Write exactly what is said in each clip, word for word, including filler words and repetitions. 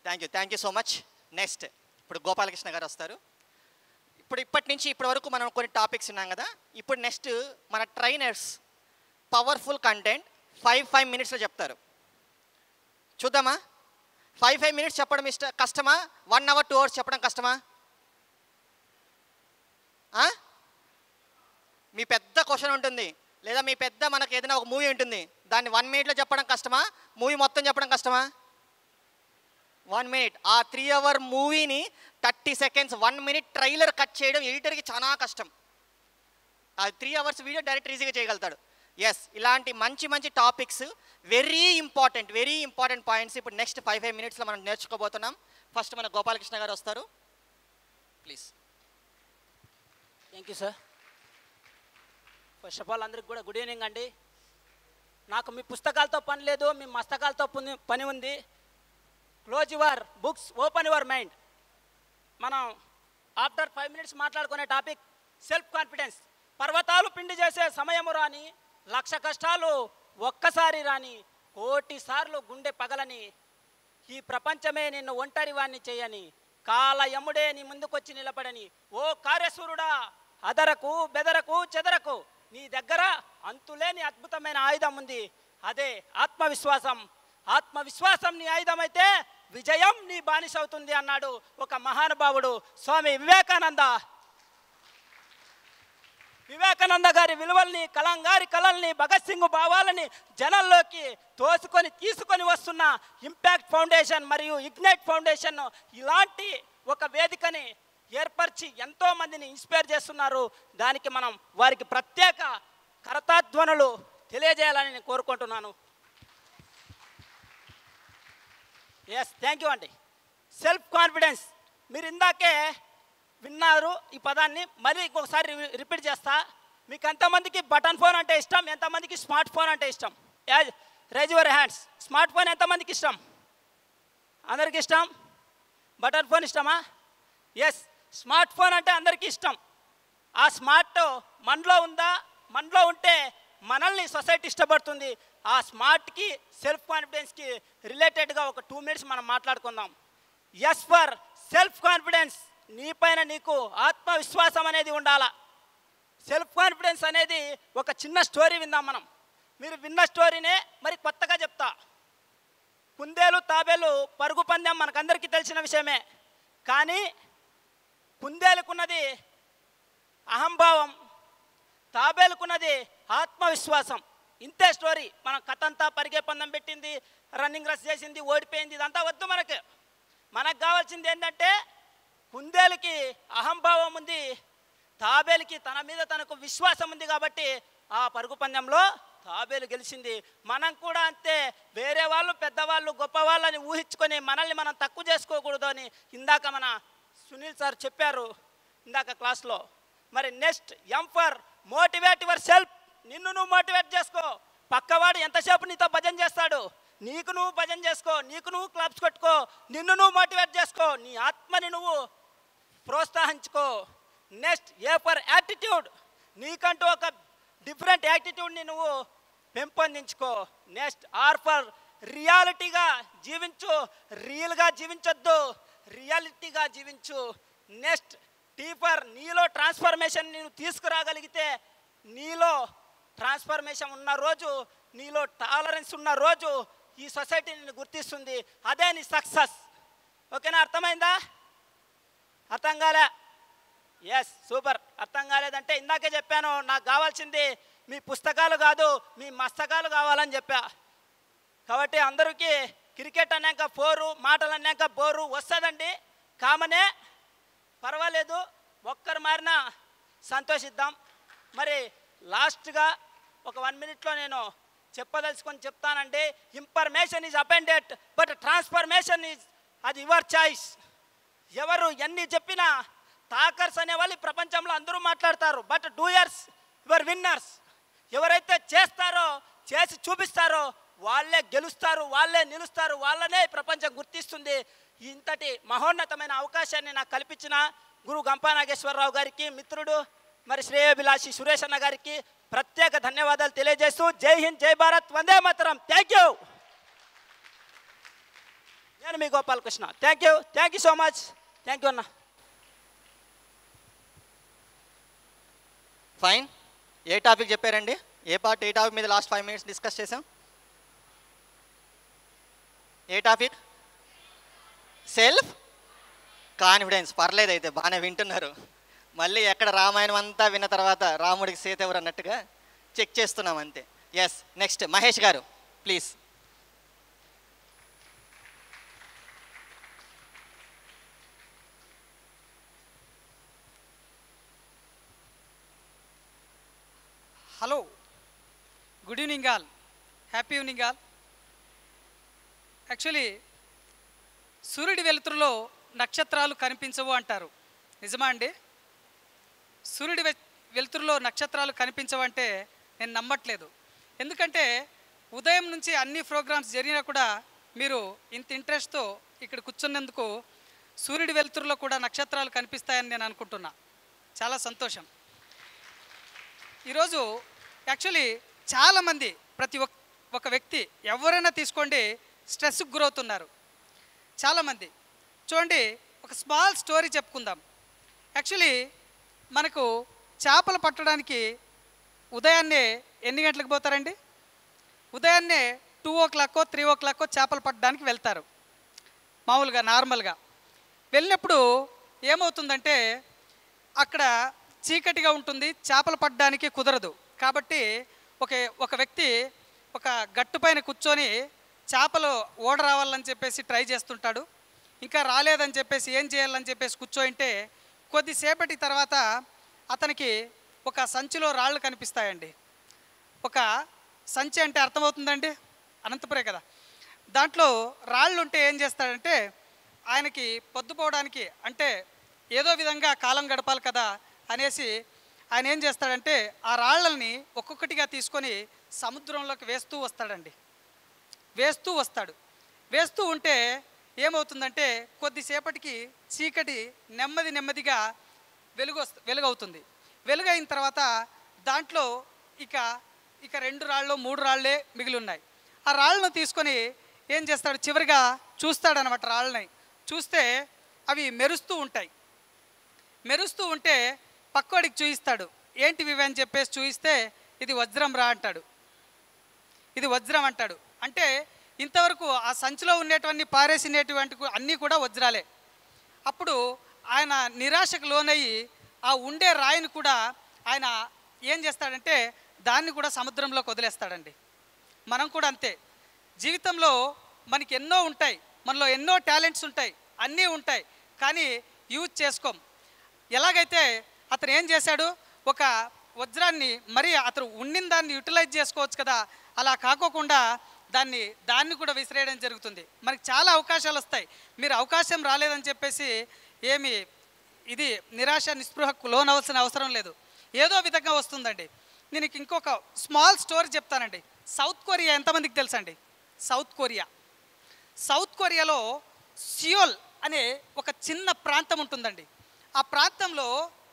Thank you thank you so much. Next ఇప్పుడు గోపాలకృష్ణ గారు వస్తారు. ఇప్పుడు ఇప్పటి నుంచి ఇప్పటి వరకు మనం కొన్ని టాపిక్స్ ఉన్నాం కదా, ఇప్పుడు నెక్స్ట్ మన trainers powerful content five five మినిట్స్లో చెప్తారు. చూద్దామా? ఫైవ్ ఫైవ్ మినిట్స్ చెప్పడం ఇష్ట కష్టమా, వన్ అవర్ టూ అవర్స్ చెప్పడం కష్టమా? మీ పెద్ద క్వశ్చన్ ఉంటుంది, లేదా మీ పెద్ద మనకు ఏదైనా ఒక మూవీ ఉంటుంది, దాన్ని వన్ మినిట్లో చెప్పడం కష్టమా, మూవీ మొత్తం చెప్పడం కష్టమా? One minute. ఆ త్రీ అవర్ మూవీని thirty seconds one minute trailer cut చేయడం ఎడిటర్కి చాలా కష్టం. ఆ త్రీ అవర్స్ వీడియో డైరెక్ట్ ఈజీగా చేయగలుగుతాడు. ఎస్, ఇలాంటి మంచి మంచి topics, very important very important points ఇప్పుడు నెక్స్ట్ ఫైవ్ ఫైవ్ మినిట్స్లో మనం నేర్చుకోబోతున్నాం. ఫస్ట్ మన గోపాలకృష్ణ గారు వస్తారు, please. Thank you sir. First of all అందరికి కూడా గుడ్ ఈవినింగ్ అండి. నాకు మీ పుస్తకాలతో పని లేదు, మీ మస్తకాలతో పని ఉంది. Close your books, open your mind. మనం ఆఫ్టర్ ఫైవ్ మినిట్స్ మాట్లాడుకునే టాపిక్ సెల్ఫ్ కాన్ఫిడెన్స్. పర్వతాలు పిండి చేసే సమయము రాని, లక్ష కష్టాలు ఒక్కసారి రాని, కోటి సార్లు గుండె పగలని, ఈ ప్రపంచమే నిన్ను ఒంటరి వాణ్ణి చేయని, కాల యముడే నీ ముందుకొచ్చి నిలబడని, ఓ కార్యసూరుడా అదరకు బెదరకు చెదరకు, నీ దగ్గర అంతులేని అద్భుతమైన ఆయుధం ఉంది, అదే ఆత్మవిశ్వాసం. ఆత్మవిశ్వాసం నీ ఆయుధం అయితే విజయం నీ బానిస అవుతుంది అన్నాడు ఒక మహానుభావుడు, స్వామి వివేకానంద. వివేకానంద గారి విలువల్ని, కలంగారి కళల్ని, భగత్ సింగ్ భావాలని జనంలోకి తోసుకొని తీసుకొని వస్తున్న ఇంపాక్ట్ ఫౌండేషన్ మరియు ఇగ్నైట్ ఫౌండేషన్ ఇలాంటి ఒక వేదికని ఏర్పరిచి ఎంతో మందిని ఇన్స్పైర్ చేస్తున్నారు. దానికి మనం వారికి ప్రత్యేక కరతాధ్వనులు తెలియజేయాలని నేను కోరుకుంటున్నాను. ఎస్, థ్యాంక్ యూ అండి. సెల్ఫ్ కాన్ఫిడెన్స్ మీరు ఇందాకే విన్నారు ఈ పదాన్ని, మళ్ళీ ఇంకొకసారి రిపీట్ చేస్తా. మీకు ఎంతమందికి బటన్ ఫోన్ అంటే ఇష్టం, ఎంతమందికి స్మార్ట్ ఫోన్ అంటే ఇష్టం? Raise your hands. Smart phone ఎంతమందికి ఇష్టం? అందరికి ఇష్టం. బటన్ ఫోన్ ఇష్టమా? ఎస్, స్మార్ట్ ఫోన్ అంటే అందరికీ ఇష్టం. ఆ స్మార్ట్ మనలో ఉందా? మనలో ఉంటే మనల్ని సొసైటీ ఇష్టపడుతుంది. ఆ స్మార్ట్కి సెల్ఫ్ కాన్ఫిడెన్స్కి రిలేటెడ్గా ఒక టూ మినిట్స్ మనం మాట్లాడుకుందాం. ఎస్, ఫర్ సెల్ఫ్ కాన్ఫిడెన్స్ నీపైన నీకు ఆత్మవిశ్వాసం అనేది ఉండాలా. సెల్ఫ్ కాన్ఫిడెన్స్ అనేది ఒక చిన్న స్టోరీ విందాం మనం. మీరు విన్న స్టోరీనే మరి కొత్తగా చెప్తా. కుందేలు తాబేలు పరుగు పందెం మనకందరికీ తెలిసిన విషయమే. కానీ కుందేలుకున్నది అహంభావం, తాబేలుకున్నది ఆత్మవిశ్వాసం. ఇంతే స్టోరీ. మన కథ అంతా పరిగే పందెం పెట్టింది, రన్నింగ్ రేస్ చేసింది, ఓడిపోయింది, ఇదంతా వద్దు మనకు. మనకు కావాల్సింది ఏంటంటే కుందేలుకి అహంభావం ఉంది, తాబేలుకి తన మీద తనకు విశ్వాసం ఉంది. కాబట్టి ఆ పరుగు పందెంలో తాబేలు గెలిచింది. మనం కూడా అంతే. వేరే వాళ్ళు పెద్దవాళ్ళు గొప్పవాళ్ళని ఊహించుకొని మనల్ని మనం తక్కువ చేసుకోకూడదు అని ఇందాక మన సునీల్ సార్ చెప్పారు ఇందాక క్లాస్లో. మరి next M for motivate yourself. నిన్ను నువ్వు మోటివేట్ చేసుకో. పక్కవాడు ఎంతసేపు నీతో భజన చేస్తాడు, నీకు నువ్వు భజన చేసుకో, నీకు నువ్వు క్లాప్స్ కొట్టుకో, నిన్ను నువ్వు మోటివేట్ చేసుకో, నీ ఆత్మని నువ్వు ప్రోత్సహించుకో. Next A for attitude. నీకంటూ ఒక డిఫరెంట్ యాటిట్యూడ్ని నువ్వు పెంపొందించుకో. నెక్స్ట్ ఆర్ ఫర్ రియాలిటీగా జీవించు. రియల్గా జీవించొద్దు, రియాలిటీగా జీవించు. నెక్స్ట్ టీ ఫర్ నీలో ట్రాన్స్ఫర్మేషన్ నేను తీసుకురాగలిగితే, నీలో ట్రాన్స్ఫర్మేషన్ ఉన్న రోజు, నీలో టాలరెన్స్ ఉన్న రోజు ఈ సొసైటీ నిన్ను గుర్తిస్తుంది. అదే నీ సక్సెస్. ఓకేనా? అర్థమైందా? అర్థం కాలే? Yes, super. అర్థం కాలేదంటే ఇందాకే చెప్పాను, నాకు కావాల్సింది మీ పుస్తకాలు కాదు, మీ మస్తకాలు కావాలని చెప్పా. కాబట్టి అందరికీ క్రికెట్ అన్నాక ఫోరు, మాటలు అన్నాక బోరు వస్తుందండి, కామనే, పర్వాలేదు. ఒక్కరు మారినా సంతోషిద్దాం. మరి లాస్ట్గా ఒక వన్ మినిట్లో నేను చెప్పదలుచుకొని చెప్తానండి. Information is appended but transformation is అది యువర్ చాయిస్. ఎవరు ఎన్ని చెప్పినా టాకర్స్ అనేవాళ్ళు ఈ ప్రపంచంలో అందరూ మాట్లాడతారు, బట్ డూయర్స్ యువర్ విన్నర్స్. ఎవరైతే చేస్తారో, చేసి చూపిస్తారో వాళ్ళే గెలుస్తారు, వాళ్ళే నిలుస్తారు, వాళ్ళనే ప్రపంచం గుర్తిస్తుంది. ఇంతటి మహోన్నతమైన అవకాశాన్ని నాకు కల్పించిన గురు గంపా నాగేశ్వరరావు గారికి, మిత్రుడు మరి శ్రేయోభిలాషి సురేష్ అన్న గారికి ప్రత్యేక ధన్యవాదాలు తెలియజేస్తూ జై హింద్, జై భారత్, వందే మాతరం. Thank you. నేను మీ Gopalakrishna. Thank you thank you so much. Thank you అన్న. ఫైన్. ఏ టాపిక్ చెప్పారండి? ఏ పార్ట్ ఏ టాపిక్ మీద లాస్ట్ ఫైవ్ మినిట్స్ డిస్కస్ చేసాం? ఏ టాపిక్? Self confidence. పర్లేదు, అయితే బాగానే వింటున్నారు. మళ్ళీ ఎక్కడ రామాయణం అంతా విన్న తర్వాత రాముడికి సీత ఎవరు అన్నట్టుగా చెక్ చేస్తున్నాం అంతే. Yes, next Mahesh garu please. Hello, good evening all, happy evening all. Actually సూర్యుడి వెలుతురులో నక్షత్రాలు కనిపించవు అంటారు, నిజమా అండి? సూర్యుడి వె వెలుతురులో నక్షత్రాలు కనిపించవంటే నేను నమ్మట్లేదు. ఎందుకంటే ఉదయం నుంచి అన్ని ప్రోగ్రామ్స్ జరిగినా కూడా మీరు ఇంత ఇంట్రెస్ట్తో ఇక్కడ కూర్చున్నందుకు సూర్యుడి వెలుతురులో కూడా నక్షత్రాలు కనిపిస్తాయని నేను అనుకుంటున్నా. చాలా సంతోషం. ఈరోజు యాక్చువల్లీ చాలామంది, ప్రతి ఒక్క ఒక వ్యక్తి ఎవరైనా తీసుకోండి, స్ట్రెస్కి గురవుతున్నారు చాలామంది. చూడండి, ఒక స్మాల్ స్టోరీ చెప్పుకుందాం. యాక్చువల్లీ మనకు చేపలు పట్టడానికి ఉదయాన్నే ఎన్ని గంటలకు పోతారండి? ఉదయాన్నే టూ ఓ క్లాక్కో త్రీ ఓ క్లాక్కో చేపలు పట్టడానికి వెళ్తారు మామూలుగా నార్మల్గా. వెళ్ళినప్పుడు ఏమవుతుందంటే అక్కడ చీకటిగా ఉంటుంది, చేపలు పట్టడానికి కుదరదు. కాబట్టి ఒక ఒక వ్యక్తి ఒక గట్టు పైన కూర్చొని చేపలు ఓడ రావాలని చెప్పేసి ట్రై చేస్తుంటాడు. ఇంకా రాలేదని చెప్పేసి ఏం చేయాలని చెప్పేసి కూర్చోయింటే కొద్దిసేపటి తర్వాత అతనికి ఒక సంచిలో రాళ్ళు కనిపిస్తాయండి. ఒక సంచి అంటే అర్థమవుతుందండి, అనంతపురే కదా. దాంట్లో రాళ్ళు ఉంటే ఏం చేస్తాడంటే ఆయనకి పొద్దుపోవడానికి అంటే ఏదో విధంగా కాలం గడపాలి కదా అనేసి ఆయన ఏం చేస్తాడంటే ఆ రాళ్ళని ఒక్కొక్కటిగా తీసుకొని సముద్రంలోకి వేస్తూ వస్తాడండి. వేస్తూ వస్తాడు వేస్తూ ఉంటే ఏమవుతుందంటే కొద్దిసేపటికి చీకటి నెమ్మది నెమ్మదిగా వెలుగు వెలుగవుతుంది. వెలుగైన తర్వాత దాంట్లో ఇక ఇక రెండు రాళ్ళు మూడు రాళ్ళే మిగిలి ఉన్నాయి. ఆ రాళ్ళను తీసుకొని ఏం చేస్తాడు, చివరిగా చూస్తాడనమాట. రాళ్ళని చూస్తే అవి మెరుస్తూ ఉంటాయి. మెరుస్తూ ఉంటే పక్కోడికి చూయిస్తాడు. ఏంటివి ఇవి అని చెప్పేసి చూయిస్తే ఇది వజ్రం రా అంటాడు. ఇది వజ్రం అంటాడు. అంటే ఇంతవరకు ఆ సంచిలో ఉండేటువంటి పారేసినటువంటి అన్నీ కూడా వజ్రాలే. అప్పుడు ఆయన నిరాశకు లోనయ్యి ఆ ఉండే రాయిని కూడా ఆయన ఏం చేస్తాడంటే దాన్ని కూడా సముద్రంలోకి వదిలేస్తాడండి. మనం కూడా అంతే. జీవితంలో మనకి ఎన్నో ఉంటాయి, మనలో ఎన్నో టాలెంట్స్ ఉంటాయి, అన్నీ ఉంటాయి, కానీ యూజ్ చేసుకోం. ఎలాగైతే అతను ఏం చేశాడు, ఒక వజ్రాన్ని మరి అతను ఉండిన దాన్ని యూటిలైజ్ చేసుకోవచ్చు కదా, అలా కాకోకుండా దాన్ని దాన్ని కూడా విసిరేయడం జరుగుతుంది. మనకి చాలా అవకాశాలు వస్తాయి. మీరు అవకాశం రాలేదని చెప్పేసి ఏమి ఇది నిరాశ నిస్పృహకు లోనవలసిన అవసరం లేదు. ఏదో విధంగా వస్తుందండి. నేను ఇంకొక స్మాల్ స్టోరీ చెప్తానండి. సౌత్ కొరియా ఎంతమందికి తెలుసండి? సౌత్ కొరియా సౌత్ కొరియాలో సియోల్ అనే ఒక చిన్న ప్రాంతం ఉంటుందండి. ఆ ప్రాంతంలో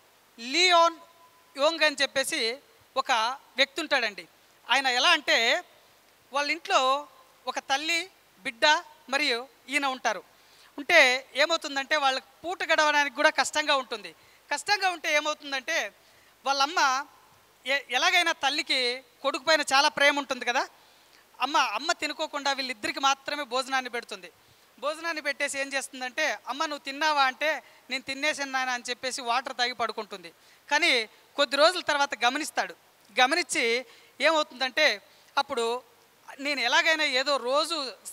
లియోన్ యోంగ్ అని చెప్పేసి ఒక వ్యక్తి ఉంటాడండి. ఆయన ఎలా అంటే వాళ్ళ ఇంట్లో ఒక తల్లి బిడ్డ మరియు ఈయన ఉంటారు. ఉంటే ఏమవుతుందంటే వాళ్ళకి పూట గడవడానికి కూడా కష్టంగా ఉంటుంది. కష్టంగా ఉంటే ఏమవుతుందంటే వాళ్ళమ్మ ఎలాగైనా తల్లికి కొడుకు పైన చాలా ప్రేమ ఉంటుంది కదా, అమ్మ అమ్మ తినుకోకుండా వీళ్ళిద్దరికి మాత్రమే భోజనాన్ని పెడుతుంది. భోజనాన్ని పెట్టేసి ఏం చేస్తుందంటే, అమ్మ నువ్వు తిన్నావా అంటే నేను తినేసాను నాయన అని చెప్పేసి వాటర్ తాగి పడుకుంటుంది. కానీ కొద్ది రోజుల తర్వాత గమనిస్తాడు. గమనించి ఏమవుతుందంటే అప్పుడు నేను ఎలాగైనా ఏదో రోజు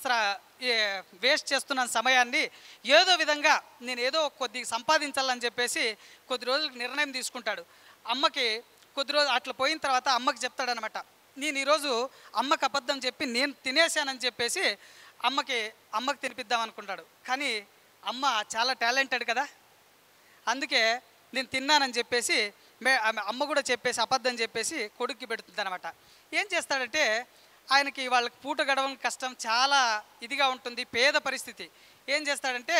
వేస్ట్ చేస్తున్నాను సమయాన్ని, ఏదో విధంగా నేను ఏదో కొద్ది సంపాదించాలని చెప్పేసి కొద్ది రోజులకు నిర్ణయం తీసుకుంటాడు. అమ్మకి కొద్ది రోజులు అట్లా పోయిన తర్వాత అమ్మకి చెప్తాడనమాట, నేను ఈరోజు అమ్మకి అబద్ధం చెప్పి నేను తినేసానని చెప్పేసి అమ్మకి అమ్మకి తినిపిద్దాం అనుకుంటాడు. కానీ అమ్మ చాలా టాలెంటెడ్ కదా, అందుకే నేను తిన్నానని చెప్పేసి మే అమ్మ కూడా చెప్పేసి అబద్ధం చెప్పేసి కొడుక్కి పెడుతుంది అనమాట. ఏం చేస్తాడంటే ఆయనకి వాళ్ళకి పూట గడవడం కష్టం, చాలా ఇదిగా ఉంటుంది, పేద పరిస్థితి. ఏం చేస్తాడంటే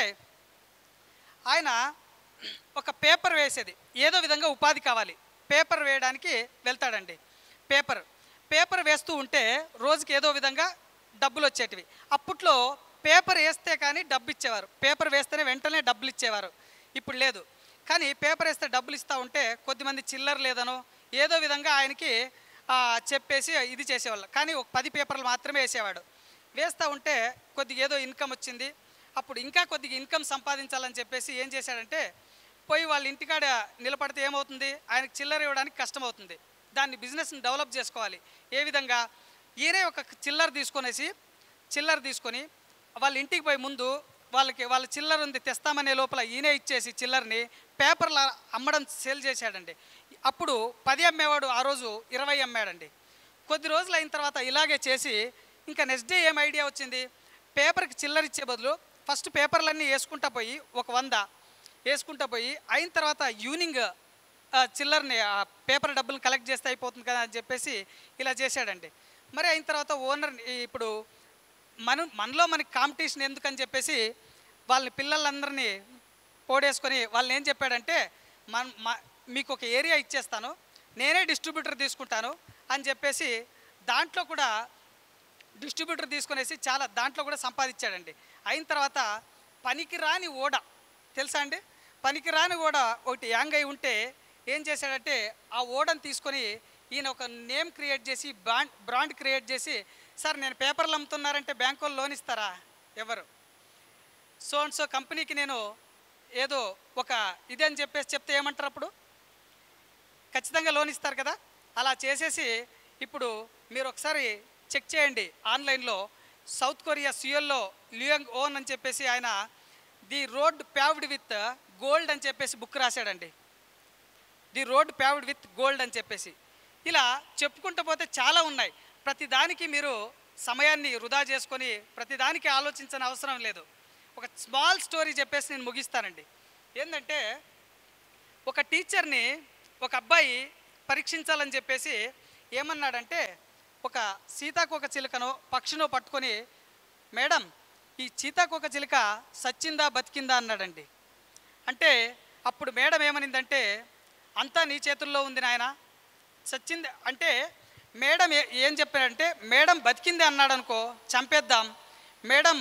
ఆయన ఒక పేపర్ వేసేది, ఏదో విధంగా ఉపాధి కావాలి, పేపర్ వేయడానికి వెళ్తాడండి. పేపర్ పేపర్ వేస్తూ ఉంటే రోజుకి ఏదో విధంగా డబ్బులు వచ్చేటివి. అప్పట్లో పేపర్ వేస్తే కానీ డబ్బు ఇచ్చేవారు, పేపర్ వేస్తేనే వెంటనే డబ్బులు ఇచ్చేవారు. ఇప్పుడు లేదు. కానీ పేపర్ వేస్తే డబ్బులు ఇస్తూ ఉంటే కొద్దిమంది చిల్లర లేదనో ఏదో విధంగా ఆయనకి చెప్పేసి ఇది చేసేవాళ్ళు. కానీ ఒక పది పేపర్లు మాత్రమే వేసేవాడు. వేస్తూ ఉంటే కొద్దిగా ఏదో ఇన్కమ్ వచ్చింది. అప్పుడు ఇంకా కొద్దిగా ఇన్కమ్ సంపాదించాలని చెప్పేసి ఏం చేశాడంటే, పోయి వాళ్ళ ఇంటికాడ నిలబడితే ఏమవుతుంది, ఆయనకు చిల్లర ఇవ్వడానికి కష్టమవుతుంది. దాన్ని బిజినెస్ని డెవలప్ చేసుకోవాలి. ఏ విధంగా, ఈయనే ఒక చిల్లర తీసుకొనేసి చిల్లర తీసుకొని వాళ్ళ ఇంటికి పోయి ముందు వాళ్ళకి వాళ్ళ చిల్లర ఉంది తెస్తామనే లోపల ఈయనే ఇచ్చేసి చిల్లరని పేపర్లు అమ్మడం సేల్ చేశాడండి. అప్పుడు పది అమ్మేవాడు ఆ రోజు ఇరవై అమ్మాడండి. కొద్ది రోజులు అయిన తర్వాత ఇలాగే చేసి ఇంకా నెక్స్ట్ డే ఏం ఐడియా వచ్చింది, పేపర్కి చిల్లర ఇచ్చే బదులు ఫస్ట్ పేపర్లన్నీ వేసుకుంటా పోయి ఒక వంద వేసుకుంటా పోయి అయిన తర్వాత ఈవినింగ్ చిల్లర్ని ఆ పేపర్ డబ్బులు కలెక్ట్ చేస్తే అయిపోతుంది కదా అని చెప్పేసి ఇలా చేశాడండి. మరి అయిన తర్వాత ఓనర్ ఇప్పుడు మన మనలో మనకి కాంపిటీషన్ ఎందుకని చెప్పేసి వాళ్ళని పిల్లలందరినీ పోడేసుకొని వాళ్ళని ఏం చెప్పాడంటే, మన మీకు ఒక ఏరియా ఇచ్చేస్తాను, నేనే డిస్ట్రిబ్యూటర్ తీసుకుంటాను అని చెప్పేసి దాంట్లో కూడా డిస్ట్రిబ్యూటర్ తీసుకునేసి చాలా దాంట్లో కూడా సంపాదించాడండి. అయిన తర్వాత పనికిరాని ఓడ తెలుసా అండి, పనికిరాని ఓడ ఒకటి యాంగ్ అయి ఉంటే ఏం చేశాడంటే ఆ ఓడను తీసుకొని ఈయన ఒక నేమ్ క్రియేట్ చేసి బ్రాండ్ బ్రాండ్ క్రియేట్ చేసి, సార్ నేను పేపర్లు అమ్ముతున్నారంటే బ్యాంకు వాళ్ళు లోన్ ఇస్తారా, ఎవరు, సో అండ్ సో కంపెనీకి నేను ఏదో ఒక ఇదే అని చెప్పేసి చెప్తే ఏమంటారు, అప్పుడు ఖచ్చితంగా లోన్ ఇస్తారు కదా. అలా చేసేసి ఇప్పుడు మీరు ఒకసారి చెక్ చేయండి ఆన్లైన్లో, సౌత్ కొరియా సియోల్లో లియాంగ్ ఓన్ అని చెప్పేసి ఆయన the road paved with gold అని చెప్పేసి బుక్ రాశాడండి. The road paved with gold అని చెప్పేసి ఇలా చెప్పుకుంటూ పోతే చాలా ఉన్నాయి. ప్రతిదానికి మీరు సమయాన్ని వృధా చేసుకొని ప్రతిదానికి ఆలోచించని అవసరం లేదు. ఒక స్మాల్ స్టోరీ చెప్పేసి నేను ముగిస్తానండి. ఏంటంటే ఒక టీచర్ని ఒక అబ్బాయి పరీక్షించాలని చెప్పేసి ఏమన్నాడంటే, ఒక సీతాకోక చిలుకనో పక్షినో పట్టుకొని, మేడం ఈ సీతాకోక చిలుక సచ్చిందా బతికిందా అన్నాడండి. అంటే అప్పుడు మేడం ఏమనిందంటే, అంతా నీ చేతుల్లో ఉంది నాయన, సచ్చింది అంటే మేడం ఏం చెప్పారంటే, మేడం బతికింది అన్నాడు అనుకో చంపేద్దాం, మేడం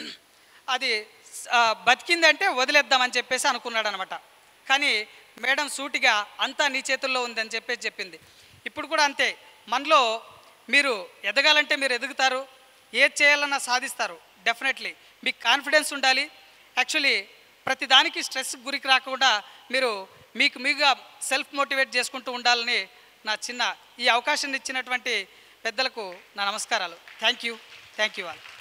అది బతికింది అంటే వదిలేద్దామని చెప్పేసి అనుకున్నాడు అనమాట. కానీ మేడం సూటిగా అంతా నీ చేతుల్లో ఉందని చెప్పేసి చెప్పింది. ఇప్పుడు కూడా అంతే, మనలో మీరు ఎదగాలంటే మీరు ఎదుగుతారు, ఏది చేయాలన్నా సాధిస్తారు. డెఫినెట్లీ మీకు కాన్ఫిడెన్స్ ఉండాలి. యాక్చువల్లీ ప్రతిదానికి స్ట్రెస్ గురికి రాకుండా మీరు మీకు మీగా సెల్ఫ్ మోటివేట్ చేసుకుంటూ ఉండాలని నా చిన్న ఈ అవకాశం ఇచ్చినటువంటి పెద్దలకు నా నమస్కారాలు. Thank you thank you all.